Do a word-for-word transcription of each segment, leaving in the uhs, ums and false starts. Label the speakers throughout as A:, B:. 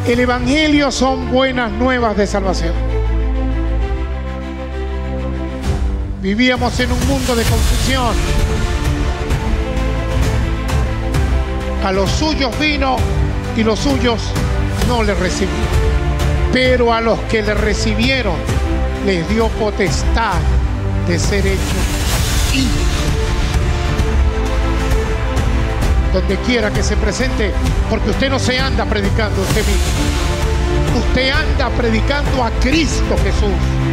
A: El Evangelio son buenas nuevas de salvación. Vivíamos en un mundo de confusión. A los suyos vino y los suyos no le recibieron. Pero a los que le recibieron les dio potestad de ser hechos hijos. Donde quiera que se presente, porque usted no se anda predicando usted mismo. Usted anda predicando a Cristo Jesús.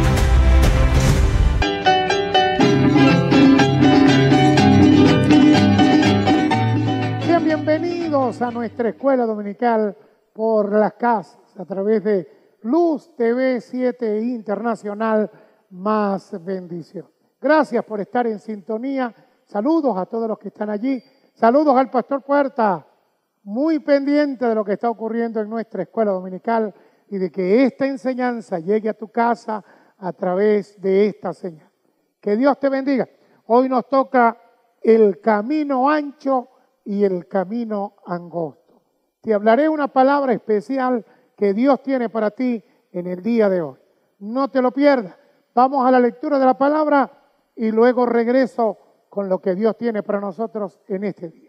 A: Sean bienvenidos a nuestra escuela dominical por las casas, a través de Luz T V siete Internacional, más bendición. Gracias por estar en sintonía. Saludos a todos los que están allí. Saludos al Pastor Puerta, muy pendiente de lo que está ocurriendo en nuestra escuela dominical y de que esta enseñanza llegue a tu casa a través de esta señal. Que Dios te bendiga. Hoy nos toca el camino ancho y el camino angosto. Te hablaré una palabra especial que Dios tiene para ti en el día de hoy. No te lo pierdas. Vamos a la lectura de la palabra y luego regreso con lo que Dios tiene para nosotros en este día.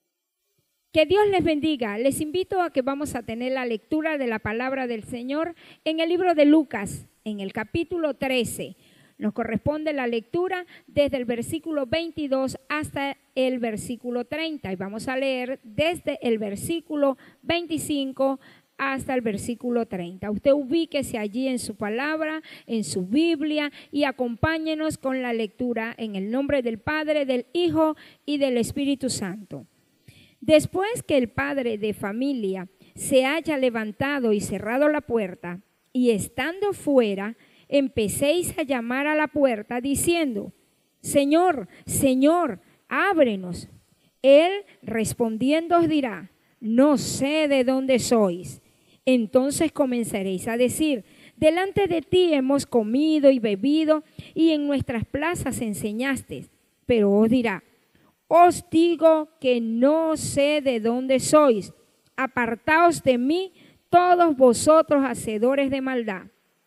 B: Que Dios les bendiga. Les invito a que vamos a tener la lectura de la palabra del Señor en el libro de Lucas, en el capítulo trece. Nos corresponde la lectura desde el versículo veintidós hasta el versículo treinta. Y vamos a leer desde el versículo veinticinco hasta el versículo treinta. Usted ubíquese allí en su palabra, en su Biblia, y acompáñenos con la lectura en el nombre del Padre, del Hijo y del Espíritu Santo. Después que el padre de familia se haya levantado y cerrado la puerta, y estando fuera, empecéis a llamar a la puerta diciendo: Señor, Señor, ábrenos. Él respondiendo os dirá: no sé de dónde sois. Entonces comenzaréis a decir: delante de ti hemos comido y bebido, y en nuestras plazas enseñaste. Pero os dirá: os digo que no sé de dónde sois. Apartaos de mí, todos vosotros hacedores de maldad.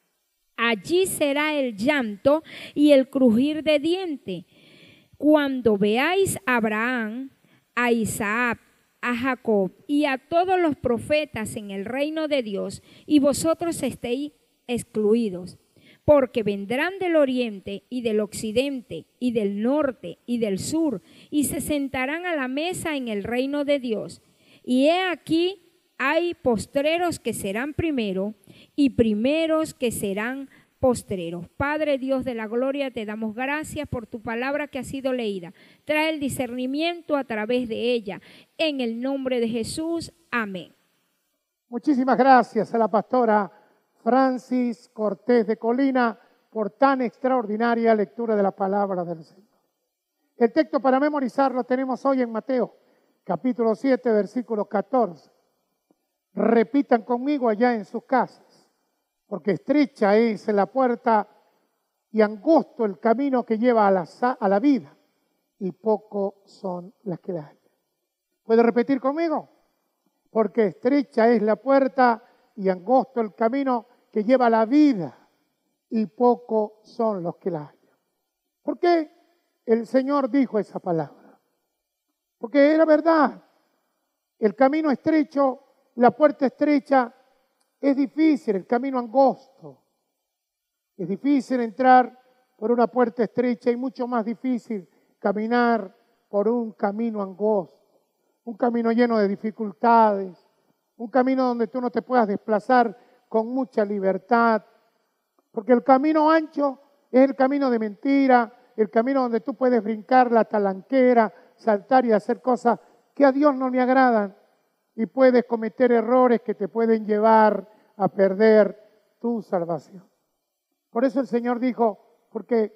B: Allí será el llanto y el crujir de dientes, cuando veáis a Abraham, a Isaac, a Jacob y a todos los profetas en el reino de Dios, y vosotros estéis excluidos, porque vendrán del oriente y del occidente y del norte y del sur, y se sentarán a la mesa en el reino de Dios. Y he aquí hay postreros que serán primero, y primeros que serán postreros. Padre Dios de la gloria, te damos gracias por tu palabra que ha sido leída. Trae el discernimiento a través de ella. En el nombre de Jesús, amén.
A: Muchísimas gracias a la pastora Francis Cortés de Colina por tan extraordinaria lectura de la palabra del Señor. El texto para memorizar lo tenemos hoy en Mateo, capítulo siete, versículo catorce. Repitan conmigo allá en sus casas. Porque estrecha es la puerta y angosto el camino que lleva a la, a la vida, y poco son las que la hallan. ¿Puede repetir conmigo? Porque estrecha es la puerta y angosto el camino que lleva a la vida, y poco son los que la hallan. ¿Por qué el Señor dijo esa palabra? Porque era verdad. El camino estrecho, la puerta estrecha, es difícil, el camino angosto. Es difícil entrar por una puerta estrecha y mucho más difícil caminar por un camino angosto. Un camino lleno de dificultades, un camino donde tú no te puedas desplazar con mucha libertad. Porque el camino ancho es el camino de mentira, el camino donde tú puedes brincar la talanquera, saltar y hacer cosas que a Dios no le agradan. Y puedes cometer errores que te pueden llevar a perder tu salvación. Por eso el Señor dijo, porque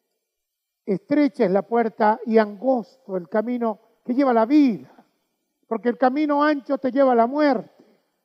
A: estrecha es la puerta y angosto el camino que lleva a la vida. Porque el camino ancho te lleva a la muerte.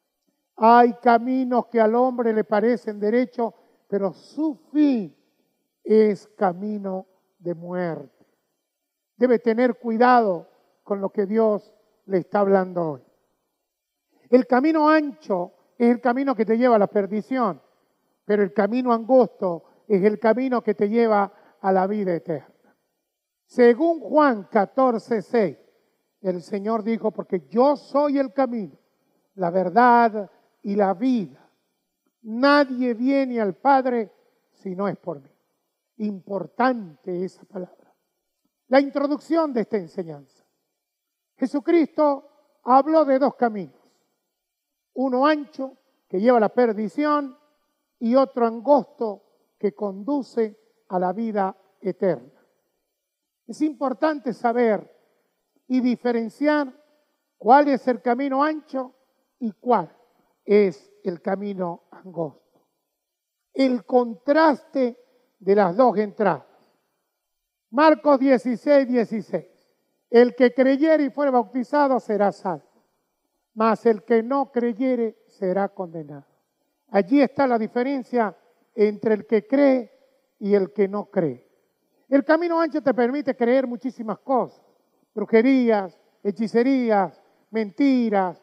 A: Hay caminos que al hombre le parecen derechos, pero su fin es camino de muerte. Debe tener cuidado con lo que Dios le está hablando hoy. El camino ancho es el camino que te lleva a la perdición, pero el camino angosto es el camino que te lleva a la vida eterna. Según Juan catorce, seis, el Señor dijo, porque yo soy el camino, la verdad y la vida. Nadie viene al Padre si no es por mí. Importante esa palabra. La introducción de esta enseñanza. Jesucristo habló de dos caminos. Uno ancho, que lleva a la perdición, y otro angosto, que conduce a la vida eterna. Es importante saber y diferenciar cuál es el camino ancho y cuál es el camino angosto. El contraste de las dos entradas. Marcos dieciséis, dieciséis. El que creyere y fuere bautizado será salvo, mas el que no creyere será condenado. Allí está la diferencia entre el que cree y el que no cree. El camino ancho te permite creer muchísimas cosas. Brujerías, hechicerías, mentiras,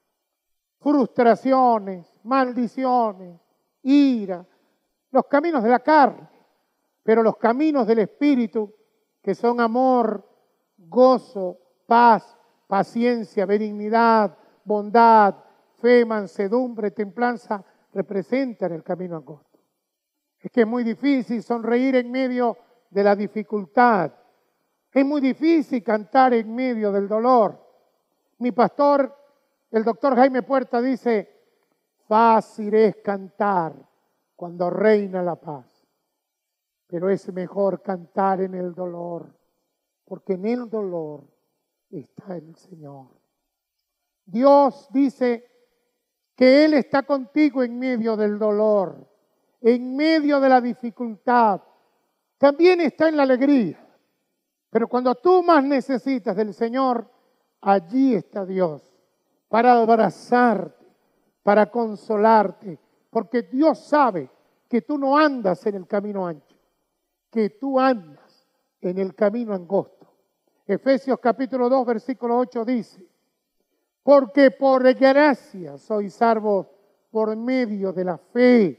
A: frustraciones, maldiciones, ira. Los caminos de la carne, pero los caminos del Espíritu, que son amor, gozo, paz, paciencia, benignidad, bondad, fe, mansedumbre, templanza, representan el camino angosto. Es que es muy difícil sonreír en medio de la dificultad. Es muy difícil cantar en medio del dolor. Mi pastor, el doctor Jaime Puerta, dice, fácil es cantar cuando reina la paz, pero es mejor cantar en el dolor, porque en el dolor está el Señor. Dios dice que Él está contigo en medio del dolor, en medio de la dificultad. También está en la alegría. Pero cuando tú más necesitas del Señor, allí está Dios para abrazarte, para consolarte, porque Dios sabe que tú no andas en el camino ancho, que tú andas en el camino angosto. Efesios capítulo dos, versículo ocho dice, porque por gracia sois salvos por medio de la fe.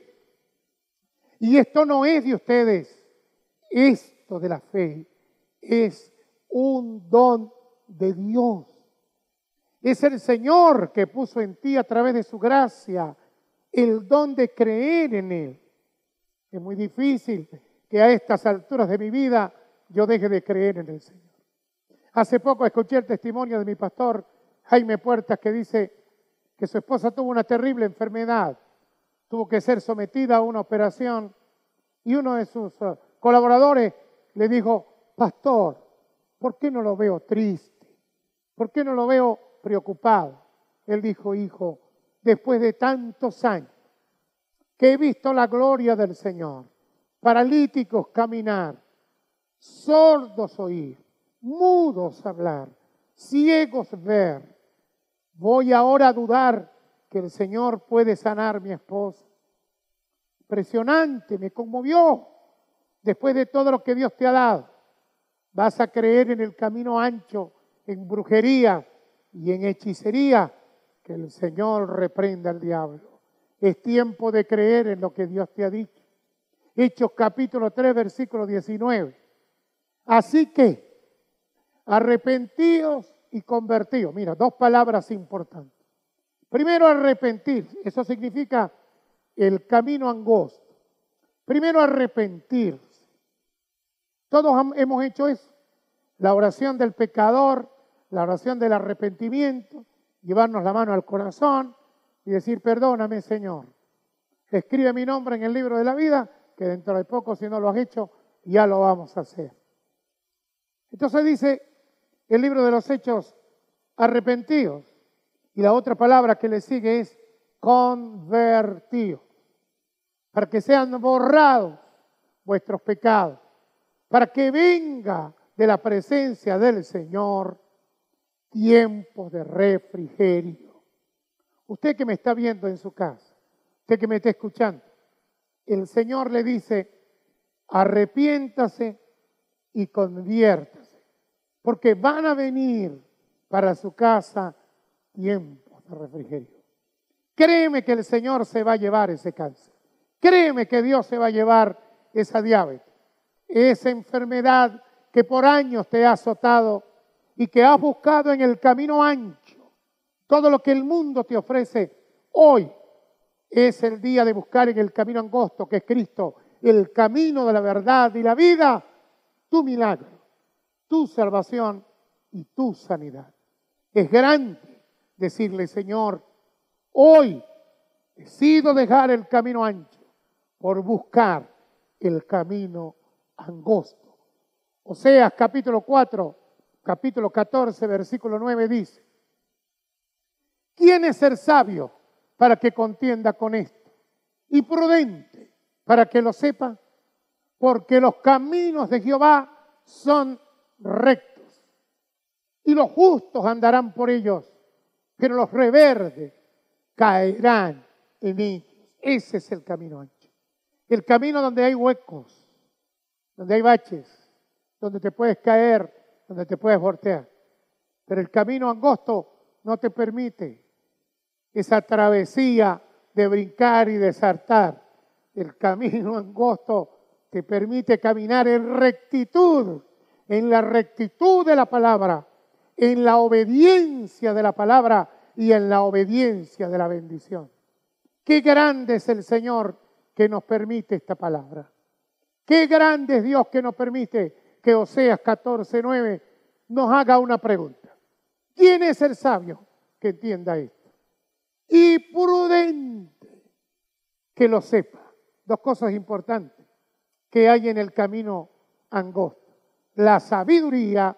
A: Y esto no es de ustedes, esto de la fe es un don de Dios. Es el Señor que puso en ti a través de su gracia el don de creer en Él. Es muy difícil que a estas alturas de mi vida yo deje de creer en el Señor. Hace poco escuché el testimonio de mi pastor Jaime Puertas, que dice que su esposa tuvo una terrible enfermedad, tuvo que ser sometida a una operación y uno de sus uh, colaboradores le dijo, pastor, ¿por qué no lo veo triste? ¿Por qué no lo veo preocupado? Él dijo, hijo, después de tantos años que he visto la gloria del Señor, paralíticos caminar, sordos oír, mudos hablar, ciegos ver, voy ahora a dudar que el Señor puede sanar a mi esposa. Impresionante, me conmovió. Después de todo lo que Dios te ha dado, vas a creer en el camino ancho, en brujería y en hechicería, que el Señor reprenda al diablo. Es tiempo de creer en lo que Dios te ha dicho. Hechos capítulo tres, versículo diecinueve. Así que, arrepentíos y convertidos. Mira, dos palabras importantes. Primero, arrepentir. Eso significa el camino angosto. Primero, arrepentirse. Todos hemos hecho eso. La oración del pecador, la oración del arrepentimiento, llevarnos la mano al corazón y decir, perdóname, Señor. Escribe mi nombre en el libro de la vida, que dentro de poco, si no lo has hecho, ya lo vamos a hacer. Entonces dice el libro de los Hechos, arrepentidos. Y la otra palabra que le sigue es convertidos. Para que sean borrados vuestros pecados. Para que venga de la presencia del Señor tiempos de refrigerio. Usted que me está viendo en su casa, usted que me está escuchando, el Señor le dice, arrepiéntase y conviértase, porque van a venir para su casa tiempos de refrigerio. Créeme que el Señor se va a llevar ese cáncer. Créeme que Dios se va a llevar esa diabetes, esa enfermedad que por años te ha azotado y que has buscado en el camino ancho. Todo lo que el mundo te ofrece hoy es el día de buscar en el camino angosto, que es Cristo, el camino de la verdad y la vida, tu milagro, tu salvación y tu sanidad. Es grande decirle, Señor, hoy decido dejar el camino ancho por buscar el camino angosto. Oseas capítulo cuatro, capítulo catorce, versículo nueve dice, ¿quién es el sabio para que contienda con esto? Y prudente para que lo sepa, porque los caminos de Jehová son rectos y los justos andarán por ellos, pero los rebeldes caerán en ellos. Ese es el camino ancho. El camino donde hay huecos, donde hay baches, donde te puedes caer, donde te puedes voltear. Pero el camino angosto no te permite esa travesía de brincar y de saltar. El camino angosto te permite caminar en rectitud, en la rectitud de la palabra, en la obediencia de la palabra y en la obediencia de la bendición. Qué grande es el Señor que nos permite esta palabra. Qué grande es Dios que nos permite que Oseas catorce nueve nos haga una pregunta. ¿Quién es el sabio que entienda esto? Y prudente que lo sepa. Dos cosas importantes que hay en el camino angosto: la sabiduría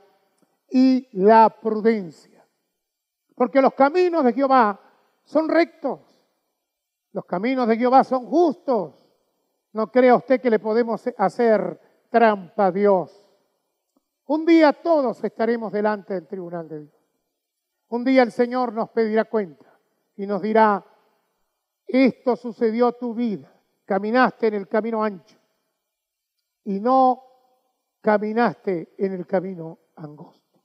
A: y la prudencia. Porque los caminos de Jehová son rectos. Los caminos de Jehová son justos. No crea usted que le podemos hacer trampa a Dios. Un día todos estaremos delante del tribunal de Dios. Un día el Señor nos pedirá cuenta y nos dirá, esto sucedió tu vida, caminaste en el camino ancho y no caminaste en el camino angosto.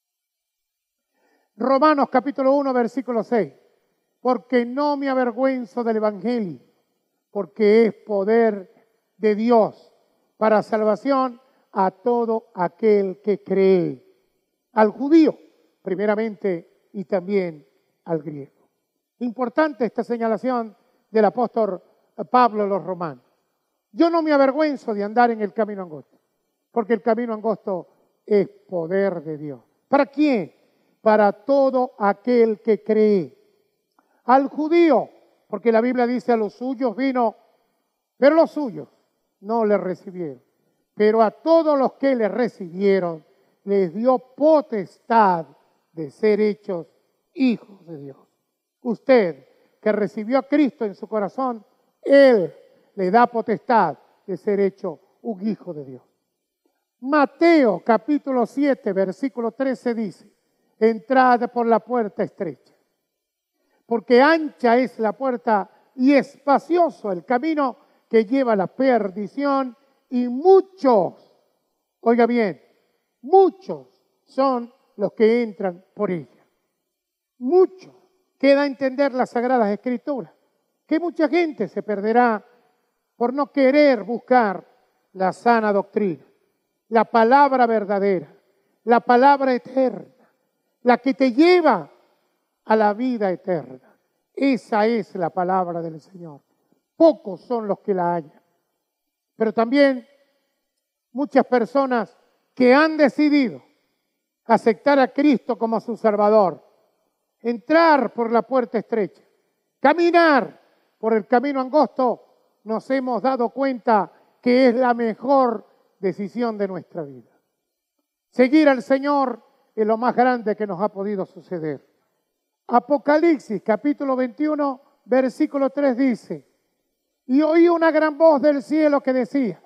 A: Romanos capítulo uno, versículo seis. Porque no me avergüenzo del Evangelio, porque es poder de Dios para salvación a todo aquel que cree, al judío primeramente y también al griego. Importante esta señalación del apóstol Pablo a los romanos. Yo no me avergüenzo de andar en el camino angosto, porque el camino angosto es poder de Dios. ¿Para quién? Para todo aquel que cree. Al judío, porque la Biblia dice a los suyos vino, pero los suyos no le recibieron. Pero a todos los que le recibieron, les dio potestad de ser hechos hijos de Dios. Usted que recibió a Cristo en su corazón, Él le da potestad de ser hecho un hijo de Dios. Mateo capítulo siete, versículo trece dice, entrad por la puerta estrecha, porque ancha es la puerta y espacioso el camino que lleva a la perdición, y muchos, oiga bien, muchos son los que entran por ella. Muchos. Queda a entender las Sagradas Escrituras, que mucha gente se perderá por no querer buscar la sana doctrina, la palabra verdadera, la palabra eterna, la que te lleva a la vida eterna. Esa es la palabra del Señor. Pocos son los que la hallan. Pero también muchas personas que han decidido aceptar a Cristo como su Salvador, entrar por la puerta estrecha, caminar por el camino angosto, nos hemos dado cuenta que es la mejor decisión de nuestra vida. Seguir al Señor es lo más grande que nos ha podido suceder. Apocalipsis capítulo veintiuno, versículo tres dice, y oí una gran voz del cielo que decía,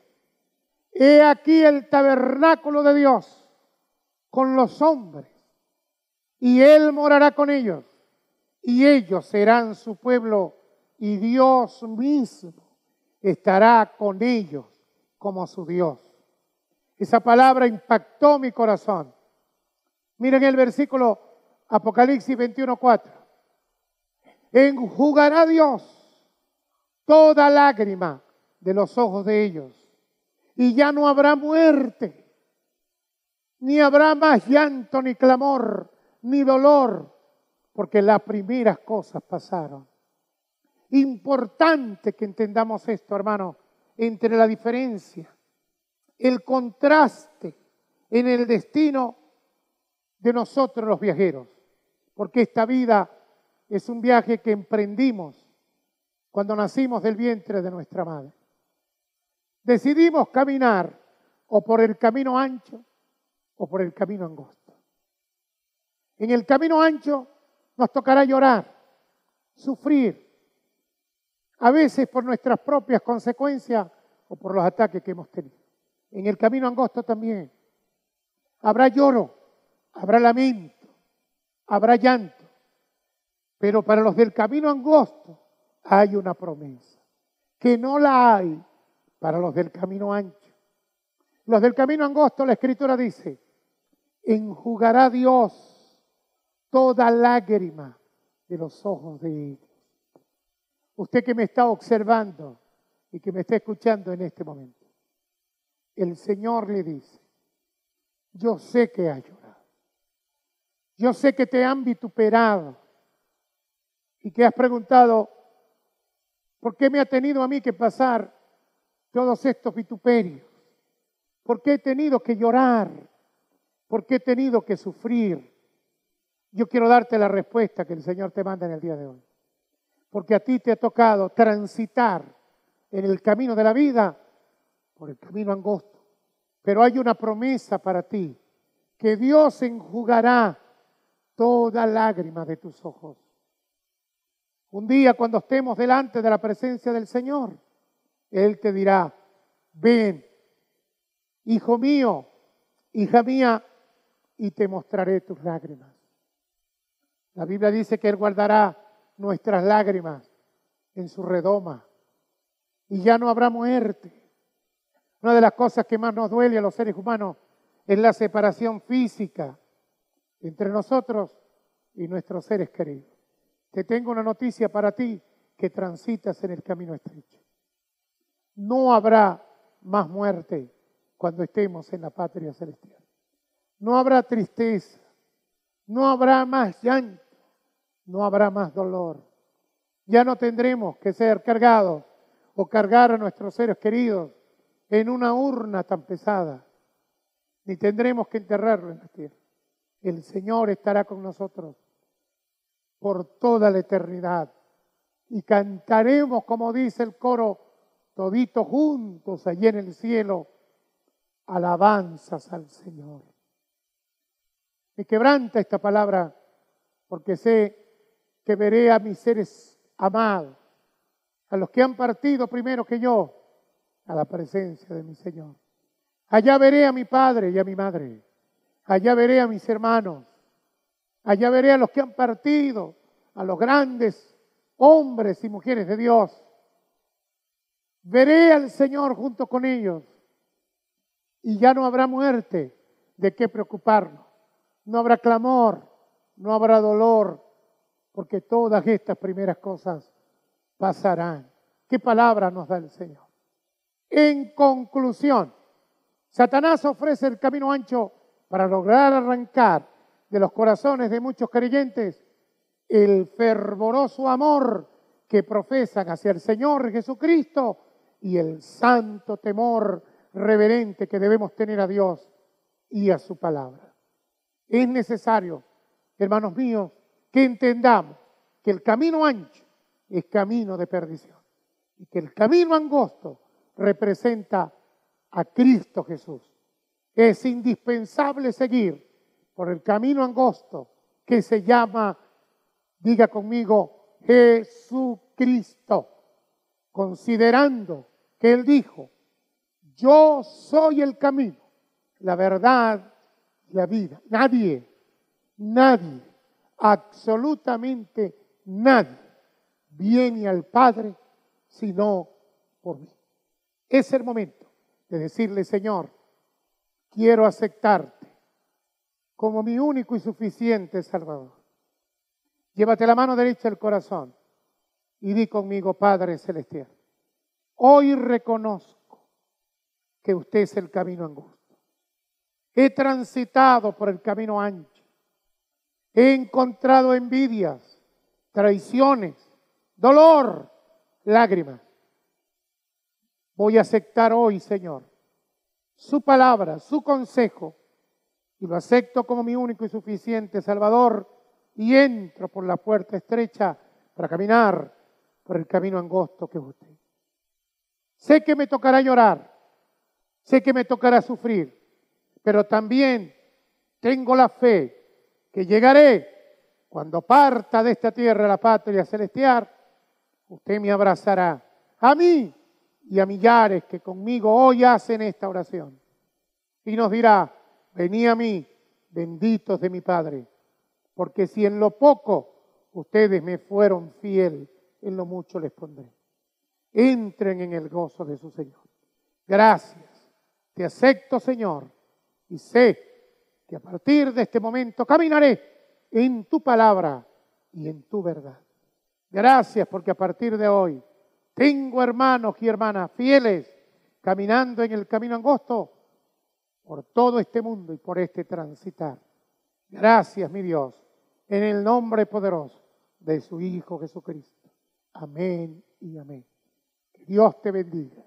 A: he aquí el tabernáculo de Dios con los hombres, y Él morará con ellos, y ellos serán su pueblo, y Dios mismo estará con ellos como su Dios. Esa palabra impactó mi corazón. Miren el versículo Apocalipsis veintiuno, cuatro. Enjugará Dios toda lágrima de los ojos de ellos. Y ya no habrá muerte, ni habrá más llanto, ni clamor, ni dolor, porque las primeras cosas pasaron. Importante que entendamos esto, hermano, entre la diferencia, el contraste en el destino de nosotros los viajeros, porque esta vida es un viaje que emprendimos cuando nacimos del vientre de nuestra madre. Decidimos caminar o por el camino ancho o por el camino angosto. En el camino ancho nos tocará llorar, sufrir, a veces por nuestras propias consecuencias o por los ataques que hemos tenido. En el camino angosto también habrá lloro, habrá lamento, habrá llanto, pero para los del camino angosto hay una promesa, que no la hay para los del camino ancho. Los del camino angosto, la Escritura dice, enjugará Dios toda lágrima de los ojos de ellos. Usted que me está observando y que me está escuchando en este momento, el Señor le dice, yo sé que has llorado, yo sé que te han vituperado y que has preguntado, ¿por qué me ha tenido a mí que pasar todos estos vituperios? ¿Por qué he tenido que llorar? ¿Por qué he tenido que sufrir? Yo quiero darte la respuesta que el Señor te manda en el día de hoy. Porque a ti te ha tocado transitar en el camino de la vida por el camino angosto. Pero hay una promesa para ti, que Dios enjugará toda lágrima de tus ojos. Un día cuando estemos delante de la presencia del Señor, Él te dirá, ven, hijo mío, hija mía, y te mostraré tus lágrimas. La Biblia dice que Él guardará nuestras lágrimas en su redoma y ya no habrá muerte. Una de las cosas que más nos duele a los seres humanos es la separación física entre nosotros y nuestros seres queridos. Te tengo una noticia para ti, que transitas en el camino estrecho. No habrá más muerte cuando estemos en la patria celestial. No habrá tristeza, no habrá más llanto, no habrá más dolor. Ya no tendremos que ser cargados o cargar a nuestros seres queridos en una urna tan pesada, ni tendremos que enterrarlo en la tierra. El Señor estará con nosotros por toda la eternidad y cantaremos, como dice el coro, toditos juntos allí en el cielo, alabanzas al Señor. Me quebranta esta palabra porque sé que veré a mis seres amados, a los que han partido primero que yo, a la presencia de mi Señor. Allá veré a mi padre y a mi madre. Allá veré a mis hermanos. Allá veré a los que han partido, a los grandes hombres y mujeres de Dios. Veré al Señor junto con ellos. Y ya no habrá muerte de qué preocuparnos. No habrá clamor, no habrá dolor, porque todas estas primeras cosas pasarán. ¿Qué palabra nos da el Señor? En conclusión, Satanás ofrece el camino ancho para lograr arrancar de los corazones de muchos creyentes el fervoroso amor que profesan hacia el Señor Jesucristo y el santo temor reverente que debemos tener a Dios y a su palabra. Es necesario, hermanos míos, que entendamos que el camino ancho es camino de perdición y que el camino angosto representa a Cristo Jesús. Es indispensable seguir por el camino angosto que se llama, diga conmigo, Jesucristo, considerando que Él dijo, yo soy el camino, la verdad y la vida. Nadie, nadie, absolutamente nadie viene al Padre sino por mí. Es el momento de decirle, Señor, quiero aceptarte como mi único y suficiente Salvador. Llévate la mano derecha al corazón y di conmigo: Padre Celestial, hoy reconozco que usted es el camino angosto. He transitado por el camino ancho. He encontrado envidias, traiciones, dolor, lágrimas. Voy a aceptar hoy, Señor, su palabra, su consejo, y lo acepto como mi único y suficiente Salvador, y entro por la puerta estrecha para caminar por el camino angosto que es usted. Sé que me tocará llorar, sé que me tocará sufrir, pero también tengo la fe que llegaré cuando parta de esta tierra a la patria celestial. Usted me abrazará, a mí y a millares que conmigo hoy hacen esta oración, y nos dirá: vení a mí, benditos de mi Padre, porque si en lo poco ustedes me fueron fiel, en lo mucho les pondré. Entren en el gozo de su Señor. Gracias, te acepto, Señor, y sé que a partir de este momento caminaré en tu palabra y en tu verdad. Gracias porque a partir de hoy tengo hermanos y hermanas fieles caminando en el camino angosto por todo este mundo y por este transitar. Gracias, mi Dios, en el nombre poderoso de su Hijo Jesucristo. Amén y amén. Que Dios te bendiga.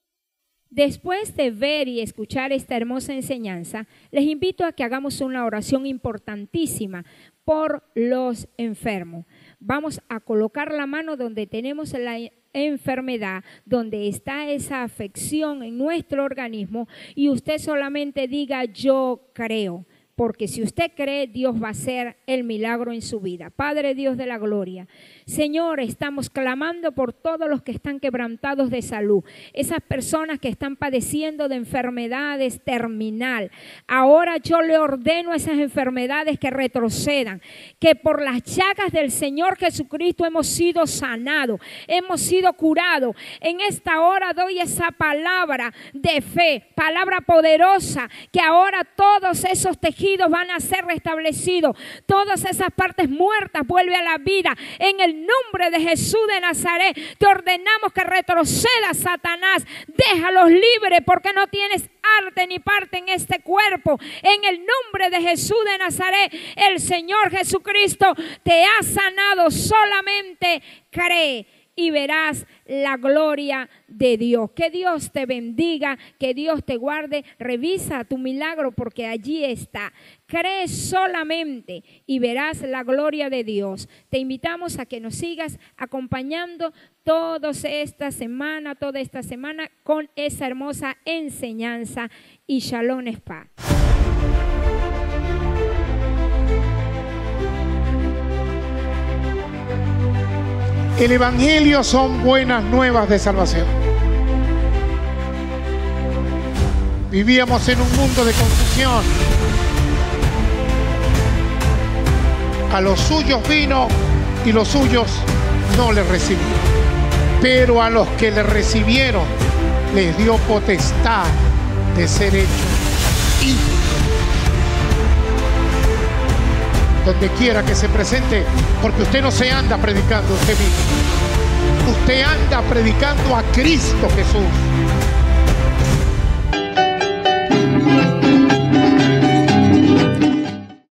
B: Después de ver y escuchar esta hermosa enseñanza, les invito a que hagamos una oración importantísima por los enfermos. Vamos a colocar la mano donde tenemos la enfermedad, donde está esa afección en nuestro organismo, y usted solamente diga: yo creo. Porque si usted cree, Dios va a hacer el milagro en su vida. Padre Dios de la gloria, Señor, estamos clamando por todos los que están quebrantados de salud, esas personas que están padeciendo de enfermedades terminal. Ahora yo le ordeno a esas enfermedades que retrocedan, que por las llagas del Señor Jesucristo hemos sido sanados, hemos sido curados. En esta hora doy esa palabra de fe, palabra poderosa, que ahora todos esos tejidos van a ser restablecidos, todas esas partes muertas vuelve a la vida. En el nombre de Jesús de Nazaret te ordenamos que retroceda, Satanás, déjalos libres, porque no tienes arte ni parte en este cuerpo. En el nombre de Jesús de Nazaret, el Señor Jesucristo te ha sanado. Solamente cree y verás la gloria de Dios. Que Dios te bendiga, que Dios te guarde. Revisa tu milagro porque allí está. Cree solamente y verás la gloria de Dios. Te invitamos a que nos sigas acompañando toda esta semana, toda esta semana con esa hermosa enseñanza. Y Shalom Spa.
A: El Evangelio son buenas nuevas de salvación. Vivíamos en un mundo de confusión. A los suyos vino y los suyos no le recibieron. Pero a los que le recibieron les dio potestad de ser hechos hijos. Donde quiera que se presente, porque usted no se anda predicando usted mismo, usted anda predicando a Cristo Jesús.